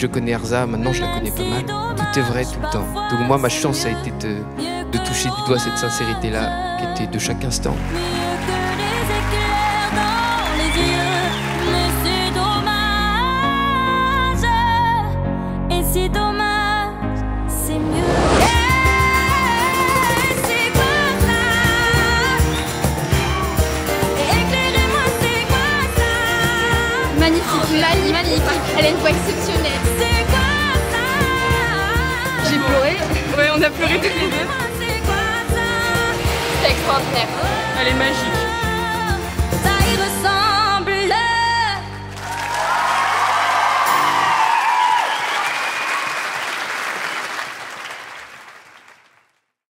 je connais Erza, maintenant je la connais pas mal. Tout est vrai tout le temps. Donc moi, ma chance, ça a été de toucher du doigt cette sincérité-là, qui était de chaque instant. Magnifique, magnifique. Elle a une voix exceptionnelle. J'ai pleuré. Ouais, on a pleuré toutes les deux. C'est extraordinaire. Elle est magique.